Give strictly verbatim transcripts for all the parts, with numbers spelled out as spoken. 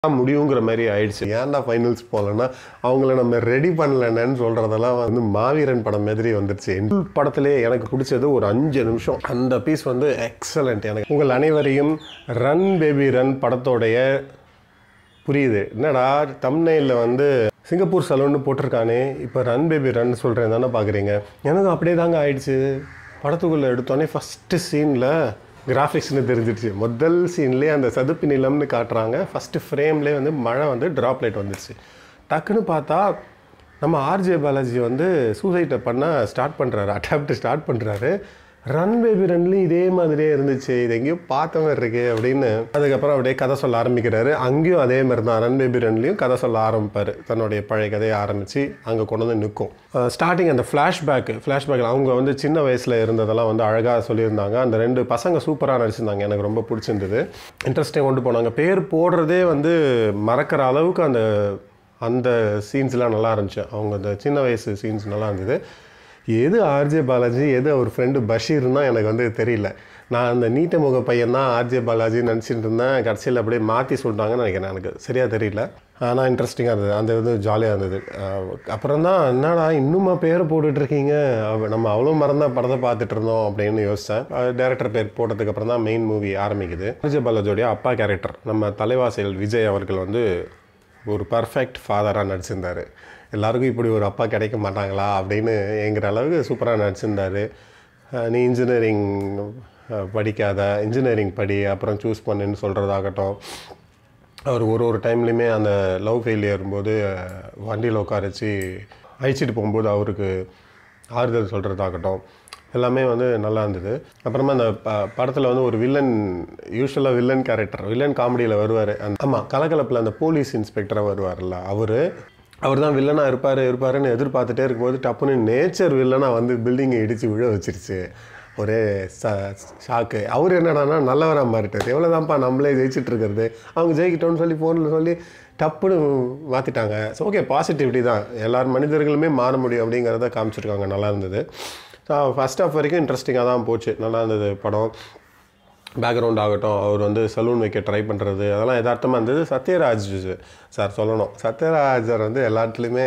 முடியுங்கிற மாதிரி ஆயிடுச்சு. ஏன்டா ஃபைனல்ஸ் போகலன்னா அவங்கள நம்ம ரெடி பண்ணலன்னு சொல்கிறதெல்லாம் வந்து மாவீரன் படம் மாதிரி வந்துடுச்சு. என் படத்திலே எனக்கு பிடிச்சது ஒரு அஞ்சு நிமிஷம் அந்த பீஸ் வந்து எக்ஸலண்ட். எனக்கு உங்கள் அனைவரையும் ரன் பேபி ரன் படத்தோடைய புரியுது என்னடா தம்ப்நெயில்ல வந்து சிங்கப்பூர் சலூன்னு போட்டிருக்கானே, இப்போ ரன் பேபி ரன் சொல்கிறேன் தானே பார்க்குறீங்க. எனக்கு அப்படியே தாங்க ஆயிடுச்சு. படத்துக்குள்ளே எடுத்தோடனே ஃபஸ்ட்டு சீனில் கிராஃபிக்ஸ்னு தெரிஞ்சிடுச்சு. முதல் சீன்லேயே அந்த சதுப்பு நிலம்னு காட்டுறாங்க. ஃபஸ்ட்டு ஃப்ரேம்லேயே வந்து மழை வந்து ட்ராப்லைட் வந்துடுச்சு. டக்குன்னு பார்த்தா நம்ம ஆர்ஜே பாலாஜி வந்து சூசைட்டை பண்ண ஸ்டார்ட் பண்ணுறாரு, அட்டாப்ட் ஸ்டார்ட் பண்ணுறாரு. ரன் பேபி ரன்லேயும் இதே மாதிரியே இருந்துச்சு, இது எங்கேயோ பார்த்த மாதிரி இருக்கு அப்படின்னு. அதுக்கப்புறம் அப்படியே கதை சொல்ல ஆரம்பிக்கிறாரு. அங்கேயும் அதே மாதிரி தான் ரன் பேபி ரன்லேயும் கதை சொல்ல ஆரம்பிப்பார். தன்னுடைய பழைய கதையை ஆரம்பித்து அங்கே கொண்டு வந்து நிற்கும். ஸ்டார்டிங் அந்த ஃப்ளாஷ்பேக்கு ஃப்ளாஷ்பேக்கில் அவங்க வந்து சின்ன வயசில் இருந்ததெல்லாம் வந்து அழகாக சொல்லியிருந்தாங்க. அந்த ரெண்டு பசங்க சூப்பராக நடிச்சிருந்தாங்க, எனக்கு ரொம்ப பிடிச்சிருந்தது. இன்ட்ரெஸ்டிங் கொண்டு போனாங்க. பேர் போடுறதே வந்து மறக்கிற அளவுக்கு அந்த அந்த சீன்ஸ்லாம் நல்லா இருந்துச்சு. அவங்க அந்த சின்ன வயசு சீன்ஸ் நல்லா இருந்தது. எது ஆர்ஜே பாலாஜி எது அவர் ஃப்ரெண்டு பஷீர்னா எனக்கு வந்து தெரியல. நான் அந்த நீட்ட முக பையன் தான் ஆர்ஜே பாலாஜி நினச்சிட்டு இருந்தேன். கடைசியில் அப்படியே மாற்றி சொல்லிட்டாங்கன்னு நினைக்கிறேன், எனக்கு சரியாக தெரியல. ஆனால் இன்ட்ரெஸ்டிங்காக இருந்தது, அந்த இது ஜாலியாக இருந்தது. அப்புறம் தான் என்னடா இன்னுமா பேரை போட்டுட்ருக்கீங்க, நம்ம அவ்வளோ மறந்தால் படத்தை பார்த்துட்டு இருந்தோம் அப்படின்னு யோசித்தேன். டேரக்டர் பேர் போட்டதுக்கப்புறம் தான் மெயின் மூவி ஆரம்பிக்குது. ஆர்ஜே பாலாஜியோடைய அப்பா கேரக்டர் நம்ம தலைவாசல் விஜய் அவர்கள் வந்து ஒரு பர்ஃபெக்ட் ஃபாதராக நடிச்சிருந்தார். எல்லாருக்கும் இப்படி ஒரு அப்பா கிடைக்க மாட்டாங்களா அப்படின்னு என்கிற அளவுக்கு சூப்பராக நடிச்சிருந்தார். நீ இன்ஜினியரிங் படிக்காத, இன்ஜினியரிங் படி, அப்புறம் சூஸ் பண்ணுன்னு சொல்கிறதாகட்டும். அவர் ஒரு ஒரு டைம்லேயுமே அந்த லவ் ஃபெயிலியர் போது வண்டியில் உட்காரச்சு அழிச்சிட்டு போகும்போது அவருக்கு ஆறுதல் சொல்கிறதாகட்டும், எல்லாமே வந்து நல்லா இருந்தது. அப்புறமா அந்த ப படத்தில் வந்து ஒரு வில்லன், யூஸ்வலாக வில்லன் கேரக்டர், வில்லன் காமெடியில் வருவார். அந்த ஆமாம் கலகலப்பில் அந்த போலீஸ் இன்ஸ்பெக்டராக வருவார்ல, அவர் அவர் தான் வில்லனாக இருப்பார் இருப்பாருன்னு எதிர்பார்த்துட்டே இருக்கும்போது டப்புன்னு நேச்சர் வில்லனாக வந்து பில்டிங்கை இடித்து விழ வச்சிருச்சு. ஒரே ச ஷாக்கு. அவர் என்னடானா நல்லவராக மாறிட்டார். எவ்வளோ தான்ப்பா நம்மளே ஜெயிச்சுட்டு இருக்கிறது, அவங்க ஜெயிக்கிட்டோன்னு சொல்லி ஃபோனில் சொல்லி டப்புன்னு மாற்றிட்டாங்க. ஸோ ஓகே, பாசிட்டிவிட்டி தான், எல்லார் மனிதர்களுமே மாற முடியும் அப்படிங்கிறத காமிச்சிருக்காங்க. நல்லா இருந்தது. ஸோ ஃபஸ்ட் ஆஃப் வரைக்கும் இன்ட்ரெஸ்டிங்காக தான் போச்சு, நல்லா இருந்தது படம். பேக்ரவுண்ட் ஆகட்டும், அவர் வந்து சலூன் வைக்க ட்ரை பண்ணுறது, அதெல்லாம் யதார்த்தமாக இருந்தது. சத்யராஜ் சார் சொல்லணும், சத்யராஜ் சார் வந்து எல்லாத்துலேயுமே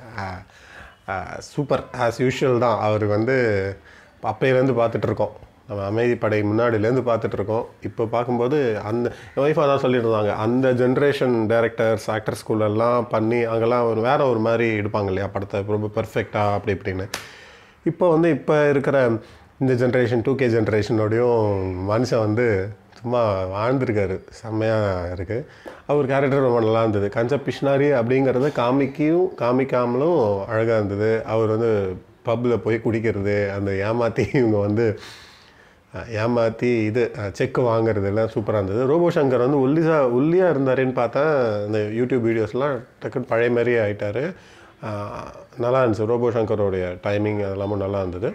சூப்பர் ஆஸ் யூஷுவல் தான். அவர் வந்து அப்பையிலேருந்து பார்த்துட்ருக்கோம், நம்ம அமைதி படை முன்னாடியிலேருந்து பார்த்துட்ருக்கோம். இப்போ பார்க்கும்போது அந்த ஒய்ஃபாக தான் சொல்லிட்டு இருந்தாங்க, அந்த ஜென்ரேஷன் டேரக்டர்ஸ் ஆக்டர் ஸ்கூலெல்லாம் பண்ணி அங்கெல்லாம் ஒரு வேறு ஒரு மாதிரி எடுப்பாங்க இல்லையா படத்தை, ரொம்ப பர்ஃபெக்டாக அப்படி இப்படின்னு. இப்போ வந்து இப்போ இருக்கிற இந்த ஜென்ரேஷன் டூ கே ஜென்ரேஷனோடையும் மனுஷன் வந்து சும்மா வாழ்ந்துருக்காரு, செம்மையாக இருக்குது. அவர் கேரக்டர் ரொம்ப நல்லா இருந்தது. கஞ்ச பிஷ்னாரி அப்படிங்கிறத காமிக்கியும் காமிக்காமலும் அழகாக இருந்தது. அவர் வந்து பப்பில் போய் குடிக்கிறது, அந்த ஏமாற்றி இவங்க வந்து ஏமாற்றி இது செக்கு வாங்கிறது எல்லாம் சூப்பராக இருந்தது. ரோபோ சங்கர் வந்து ஒல்லிசா ஒல்லியாக இருந்தாருன்னு பார்த்தா அந்த யூடியூப் வீடியோஸ்லாம் டக்குன்னு பழைய மாதிரியே ஆகிட்டார். நல்லா இருந்துச்சு. ரோபோ சங்கரோடைய டைமிங் அதெல்லாமும் நல்லா இருந்தது.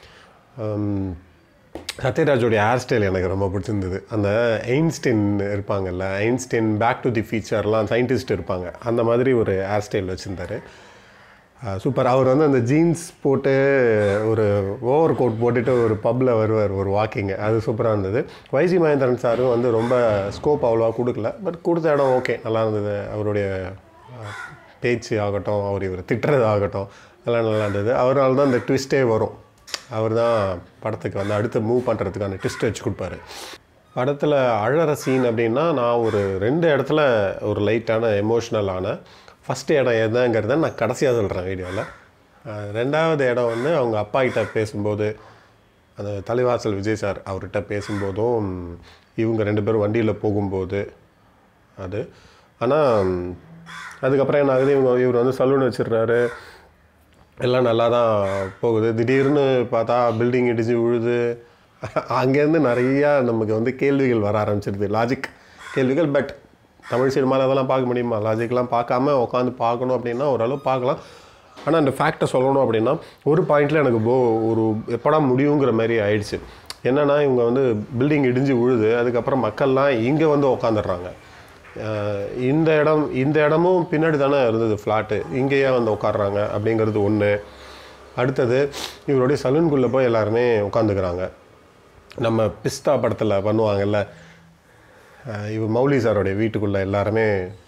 சத்யராஜோடைய ஹேர் ஸ்டைல் எனக்கு ரொம்ப பிடிச்சிருந்தது. அந்த ஐன்ஸ்டீன் இருப்பாங்கல்ல, ஐன்ஸ்டீன் பேக் டு தி ஃபியூச்சர்லாம் சயின்டிஸ்ட் இருப்பாங்க, அந்த மாதிரி ஒரு ஹேர் ஸ்டைல் வச்சுருந்தார். சூப்பர். அவர் வந்து அந்த ஜீன்ஸ் போட்டு ஒரு ஓவர் கோட் போட்டுட்டு ஒரு பப்பில் வருவார் ஒரு வாக்கிங்கு, அது சூப்பராக இருந்தது. வைசி மகேந்திரன் சாரும் வந்து ரொம்ப ஸ்கோப் அவ்வளோவா கொடுக்கல, பட் கொடுத்த இடம் ஓகே, நல்லா இருந்தது. அவருடைய பேச்சு ஆகட்டும், அவர் இவர் திட்டுறது ஆகட்டும், எல்லாம் நல்லா இருந்தது. அவரால் தான் அந்த ட்விஸ்ட்டே வரும். அவர் தான் படத்துக்கு வந்து அடுத்து மூவ் பண்ணுறதுக்கான ட்விஸ்ட் வச்சு கொடுப்பாரு. படத்தில் அழற சீன் அப்படின்னா நான் ஒரு ரெண்டு இடத்துல ஒரு லைட்டான எமோஷ்னலான, ஃபஸ்ட்டு இடம் எதாங்கிறத நான் கடைசியாக சொல்கிறேன் வீடியோவில். ரெண்டாவது இடம் வந்து அவங்க அப்பா கிட்ட பேசும்போது, அந்த தலைவாசல் விஜய் சார் அவர்கிட்ட பேசும்போதும், இவங்க ரெண்டு பேரும் வண்டியில் போகும்போது அது. ஆனால் அதுக்கப்புறம் என்ன ஆகுது, இவங்க இவர் வந்து சலூன் வச்சிடுறாரு, எல்லாம் நல்லா தான் போகுது. திடீர்னு பார்த்தா பில்டிங் இடிச்சு விழுது. அங்கேருந்து நிறையா நமக்கு வந்து கேள்விகள் வர ஆரம்பிச்சிருது, லாஜிக் கேள்விகள். பட் தமிழ் சினிமாவில் அதெல்லாம் பார்க்க முடியுமா? லாஜிக்லாம் பார்க்காம உட்காந்து பார்க்கணும் அப்படின்னா ஓரளவு பார்க்கலாம். ஆனால் அந்த ஃபேக்டை சொல்லணும் அப்படின்னா ஒரு பாயிண்டில் எனக்கு போ ஒரு எப்படா முடியுங்கிற மாதிரி ஆயிடுச்சு. என்னென்னா இவங்க வந்து பில்டிங் இடிஞ்சு விழுது, அதுக்கப்புறம் மக்கள்லாம் இங்கே வந்து உட்காந்துடுறாங்க. இந்த இடம் இந்த இடமும் பின்னாடி தானே இருந்தது ஃப்ளாட்டு, இங்கேயே வந்து உட்காடுறாங்க அப்படிங்கிறது ஒன்று. அடுத்தது இவருடைய சலூன்குள்ளே போய் எல்லாருமே உட்காந்துக்கிறாங்க. நம்ம பிஸ்தா படத்தில் பண்ணுவாங்கல்ல, இவர் மௌலி சாரோடைய வீட்டுக்குள்ளே எல்லாருமே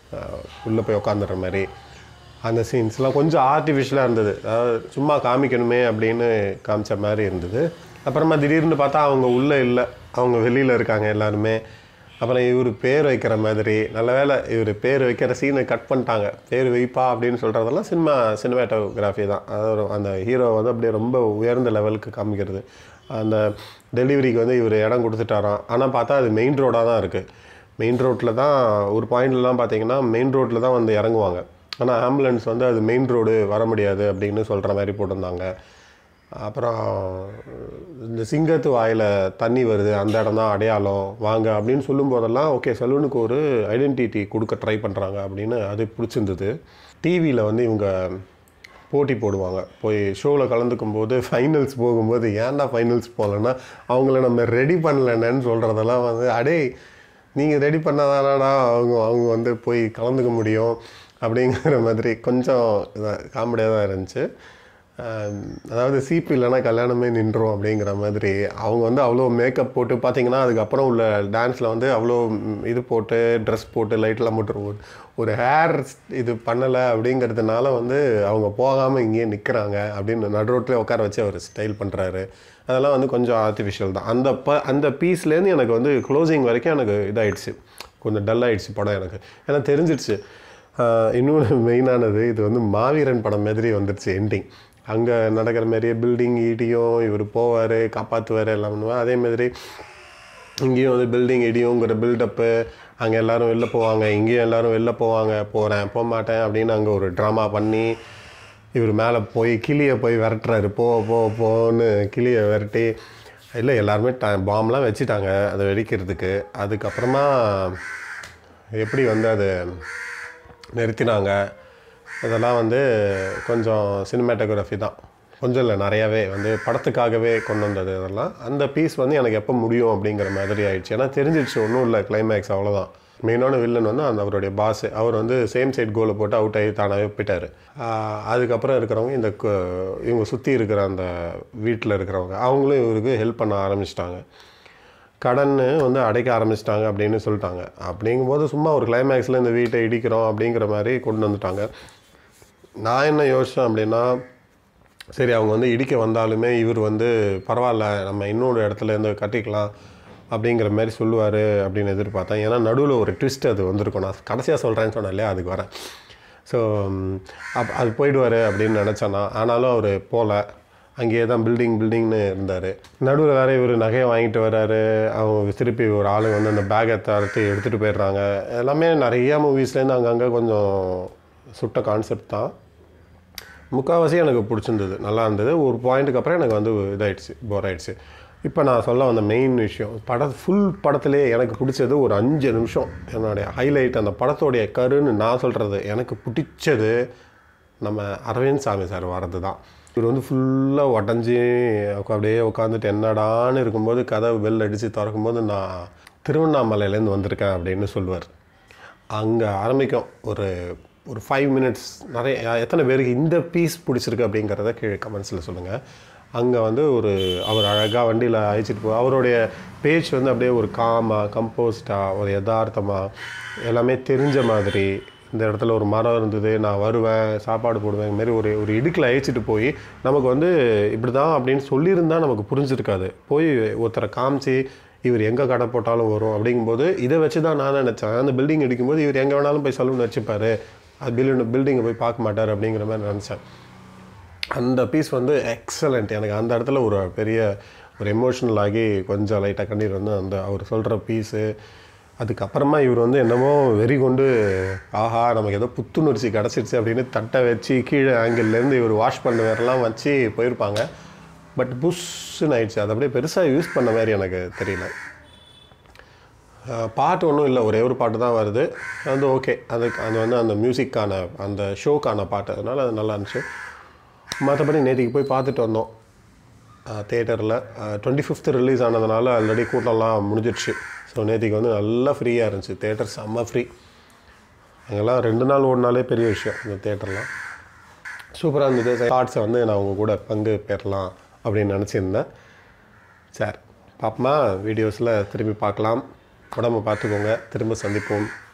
உள்ளே போய் உட்காந்துற மாதிரி அந்த சீன்ஸ்லாம் கொஞ்சம் ஆர்டிஃபிஷியலாக இருந்தது. அதாவது சும்மா காமிக்கணுமே அப்படின்னு காமிச்ச மாதிரி இருந்தது. அப்புறமா திடீர்னு பார்த்தா அவங்க உள்ளே இல்லை, அவங்க வெளியில் இருக்காங்க எல்லாருமே. அப்புறம் இவர் பேர் வைக்கிற மாதிரி, நல்ல வேலை இவர் பேர் வைக்கிற சீனை கட் பண்ணிட்டாங்க. பேர் வைப்பா அப்படின்னு சொல்கிறதெல்லாம் சினிமா சினிமாட்டோகிராஃபி தான். அதாவது அந்த ஹீரோ வந்து அப்படியே ரொம்ப உயர்ந்த லெவலுக்கு காமிக்கிறது. அந்த டெலிவரிக்கு வந்து இவர் இடம் கொடுத்துட்டாராம். ஆனால் பார்த்தா அது மெயின் ரோடாக தான் இருக்குது. மெயின் ரோட்டில் தான் ஒரு பாயிண்ட்லலாம் பார்த்தீங்கன்னா மெயின் ரோட்டில் தான் வந்து இறங்குவாங்க. ஆனால் ஆம்புலன்ஸ் வந்து அது மெயின் ரோடு வர முடியாது அப்படின்னு சொல்கிற மாதிரி போட்டிருந்தாங்க. அப்புறம் இந்த சிங்கத்து வாயில் தண்ணி வருது, அந்த இடம் தான் அடையாளம் வாங்க அப்படின்னு சொல்லும் போதெல்லாம் ஓகே சலூனுக்கு ஒரு ஐடென்டிட்டி கொடுக்க ட்ரை பண்ணுறாங்க அப்படின்னு அது பிடிச்சிருந்தது. டிவியில் வந்து இவங்க போட்டி போடுவாங்க. போய் ஷோவில் கலந்துக்கும் போது ஃபைனல்ஸ் போகும்போது ஏன்டா ஃபைனல்ஸ் போகலன்னா அவங்கள நம்ம ரெடி பண்ணலன்னு சொல்கிறதெல்லாம் வந்து அடே நீங்கள் ரெடி பண்ணாதானடா அவங்க அவங்க வந்து போய் கலந்துக்க முடியும் அப்படிங்கிற மாதிரி கொஞ்சம் காமெடியாக தான் இருந்துச்சு. அதாவது சிபி இல்லைனா கல்யாணமே நின்றோம் அப்படிங்கிற மாதிரி அவங்க வந்து அவ்வளோ மேக்கப் போட்டு பார்த்தீங்கன்னா அதுக்கப்புறம் உள்ள டான்ஸில் வந்து அவ்வளோ இது போட்டு ட்ரெஸ் போட்டு லைட்லாம் போட்டு ஒரு ஹேர் இது பண்ணலை அப்படிங்கிறதுனால வந்து அவங்க போகாமல் இங்கேயே நிற்கிறாங்க அப்படின்னு நடு ரோட்லேயே உட்கார வச்சு அவர் ஸ்டைல் பண்ணுறாரு. அதெல்லாம் வந்து கொஞ்சம் ஆர்டிஃபிஷியல் தான். அந்த ப அந்த பீஸ்லேருந்து எனக்கு வந்து க்ளோசிங் வரைக்கும் எனக்கு இதாகிடுச்சு, கொஞ்சம் டல் ஆகிடுச்சு படம் எனக்கு. ஏன்னா தெரிஞ்சிடுச்சு. இன்னொன்று மெயினானது இது வந்து மாவீரன் படம் மாதிரி வந்துடுச்சு எண்டிங். அங்கே நடக்கிற மாதிரியே பில்டிங் இடியும், இவர் போவார் காப்பாற்றுவார் எல்லாம் பண்ணுவார். அதே மாதிரி இங்கேயும் வந்து பில்டிங் இடியுங்கிற பில்டப்பு, அங்கே எல்லோரும் வெளில போவாங்க, இங்கேயும் எல்லோரும் வெளில போவாங்க, போகிறேன் போக மாட்டேன் அப்படின்னு அங்கே ஒரு ட்ராமா பண்ணி இவர் மேலே போய் கிளியை போய் விரட்டுறாரு, போ போ போன்னு கிளியை விரட்டி இல்லை எல்லாருமே ட பாம்லாம் வச்சுட்டாங்க அதை வெடிக்கிறதுக்கு. அதுக்கப்புறமா எப்படி வந்து அது நிறுத்தினாங்க இதெல்லாம் வந்து கொஞ்சம் சினிமாட்டோகிராஃபி தான். கொஞ்சம் இல்லை நிறையாவே வந்து படத்துக்காகவே கொண்டு வந்தது இதெல்லாம். அந்த பீஸ் வந்து எனக்கு எப்போ முடியும் அப்படிங்கிற மாதிரி ஆயிடுச்சு. ஏன்னா தெரிஞ்சிடுச்சு ஒன்றும் இல்லை கிளைமேக்ஸ் அவ்வளோதான். மெயினான வில்லன் வந்து அந்த அவருடைய பாஸ், அவர் வந்து சேம் சைட் கோலை போட்டு அவுட் ஆகி தானாகவே போயிட்டார். அதுக்கப்புறம் இருக்கிறவங்க இந்த இவங்க சுற்றி இருக்கிற அந்த வீட்டில் இருக்கிறவங்க அவங்களும் இவருக்கு ஹெல்ப் பண்ண ஆரம்பிச்சிட்டாங்க. கடன் வந்து அடைக்க ஆரம்பிச்சிட்டாங்க அப்படின்னு சொல்லிட்டாங்க. அப்படிங்கும்போது சும்மா ஒரு கிளைமேக்ஸில் இந்த வீட்டை இடிக்கிறோம் அப்படிங்கிற மாதிரி கொண்டு வந்துட்டாங்க. நான் என்ன யோசித்தேன் அப்படின்னா, சரி அவங்க வந்து இடிக்க வந்தாலுமே இவர் வந்து பரவாயில்ல நம்ம இன்னொரு இடத்துல இருந்து கட்டிக்கலாம் அப்படிங்கிற மாதிரி சொல்லுவார் அப்படின்னு எதிர்பார்த்தேன். ஏன்னா நடுவில் ஒரு ட்விஸ்ட் அது வந்திருக்கும். நான் கடைசியாக சொல்கிறேன்னு சொன்னேன் இல்லையா, அதுக்கு வரேன். ஸோ அப் அது போயிடுவார் அப்படின்னு நினச்சேன்னா, ஆனாலும் அவர் போகல, அங்கேயே தான் பில்டிங் பில்டிங்னு இருந்தார். நடுவில் வேறு இவர் நகையை வாங்கிட்டு வர்றாரு, அவங்க திருப்பி ஒரு ஆளுங்க வந்து அந்த பேக்கை தரத்து எடுத்துகிட்டு போயிடுறாங்க. எல்லாமே நிறையா மூவிஸ்லேருந்து அங்கங்கே கொஞ்சம் சுட்ட கான்செப்ட் தான். முக்கால்வாசி எனக்கு பிடிச்சிருந்தது, நல்லா இருந்தது. ஒரு பாயிண்ட்டுக்கு அப்புறம் எனக்கு வந்து இதாகிடுச்சு, போர் ஆகிடுச்சு. இப்போ நான் சொல்ல வந்த மெயின் விஷயம், படம் ஃபுல் படத்துலேயே எனக்கு பிடிச்சது ஒரு அஞ்சு நிமிஷம் என்னுடைய ஹைலைட். அந்த படத்தோடைய கருன்னு நான் சொல்கிறது எனக்கு பிடிச்சது நம்ம அரவிந்த் சாமி சார் வர்றது தான். இவர் வந்து ஃபுல்லாக உடஞ்சி அப்படியே உட்காந்துட்டு என்னடான்னு இருக்கும்போது கதவு பெல் அடித்து திறக்கும்போது நான் திருவண்ணாமலையிலேருந்து வந்திருக்கேன் அப்படின்னு சொல்லுவார். அங்கே ஆரம்பிக்கும் ஒரு ஒரு ஃபைவ் மினிட்ஸ். நிறைய எத்தனை பேருக்கு இந்த பீஸ் பிடிச்சிருக்கு அப்படிங்கிறத கீழே கமெண்ட்ஸில் சொல்லுங்கள். அங்கே வந்து ஒரு அவர் அழகாக வண்டியில் அழைச்சிட்டு போ, அவருடைய பேச்சு வந்து அப்படியே ஒரு காமாக கம்போஸ்டாக ஒரு யதார்த்தமாக எல்லாமே தெரிஞ்ச மாதிரி. இந்த இடத்துல ஒரு மரம் இருந்தது, நான் வருவேன் சாப்பாடு போடுவேன் மாரி ஒரு ஒரு இடுக்கில் அழைச்சிட்டு போய் நமக்கு வந்து இப்படி தான் அப்படின்னு சொல்லியிருந்தால் நமக்கு புரிஞ்சிருக்காது. போய் ஒருத்தரை காமிச்சு இவர் எங்கே கடை போட்டாலும் வரும் அப்படிங்கும்போது இதை வச்சு தான் நான் நினச்சேன். அந்த பில்டிங் அடிக்கும்போது இவர் எங்கே வேணாலும் போய் சலூன் வச்சுப்பார், அது பில்டிங் பில்டிங்கை போய் பார்க்க மாட்டார் அப்படிங்கிற மாதிரி நினச்சேன். அந்த பீஸ் வந்து எக்ஸலண்ட். எனக்கு அந்த இடத்துல ஒரு பெரிய ஒரு எமோஷ்னல் ஆகி கொஞ்சம் லைட்டாக கண்ணீர் வந்து அந்த அவர் சொல்கிற பீஸு. அதுக்கப்புறமா இவர் வந்து என்னமோ வெறி கொண்டு ஆஹா நமக்கு ஏதோ புத்துணர்ச்சி கிடச்சிருச்சு அப்படின்னு தட்டை வச்சு கீழே ஆங்கிள்லேருந்து இவர் வாஷ் பண்ண வேறெல்லாம் வச்சு போயிருப்பாங்க. பட் புஷ்ஷுன்னு ஆயிடுச்சு. அது அப்படியே பெருசாக யூஸ் பண்ண மாதிரி எனக்கு தெரியல. பாட்டு ஒன்றும் இல்லை, ஒரே ஒரு பாட்டு தான் வருது. அது ஓகே, அதுக்கு அது வந்து அந்த மியூசிக்கான அந்த ஷோக்கான பாட்டு, அதனால் அது நல்லா இருந்துச்சு. மற்றபடி நேற்றுக்கு போய் பார்த்துட்டு வந்தோம் தேட்டரில். டுவெண்ட்டி ஃபிஃப்த்து ரிலீஸ் ஆனதுனால ஆல்ரெடி கூட்டம்லாம் முடிஞ்சிடுச்சு. ஸோ நேற்றுக்கு வந்து நல்லா ஃப்ரீயாக இருந்துச்சு தேட்டர், செம்ம ஃப்ரீ. அங்கெல்லாம் ரெண்டு நாள் ஓடினாலே பெரிய விஷயம். இந்த தேட்டர்லாம் சூப்பராக இருந்தது. ஷார்ட்ஸை வந்து நான் அவங்க கூட பங்கு பெறலாம் அப்படின்னு நினச்சிருந்தேன். சரி பார்ப்போமா, வீடியோஸில் திரும்பி பார்க்கலாம். உடம்பை பார்த்துக்கோங்க, திரும்ப சந்திப்போம்.